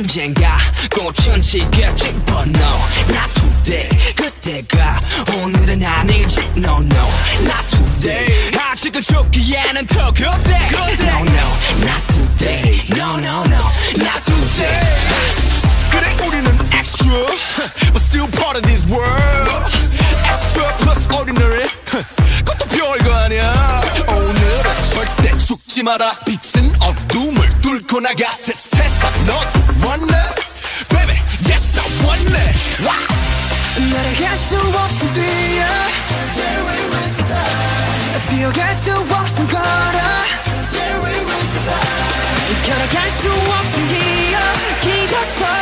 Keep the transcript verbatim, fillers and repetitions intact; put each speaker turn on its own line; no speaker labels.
언젠가 꽃은 지겠지 But no, not today 그때가 오늘은 아니지 No, no, not today 아직은 죽기에는 더 그때 No, no, not today No, no, no, not today 그래 우리는 extra But still part of this world Extra plus ordinary 그것도 별거 아니야 오늘은 절대 죽지 마라 빛은 어둠을 뚫고 나가 새 세상 넌 원해 Baby yes I want it wow 날아갈 수 없음 뛰어 Today we will survive 뛰어갈 수 없음 걸어 Today we will survive 걸어갈 수 없음 기어 기가 서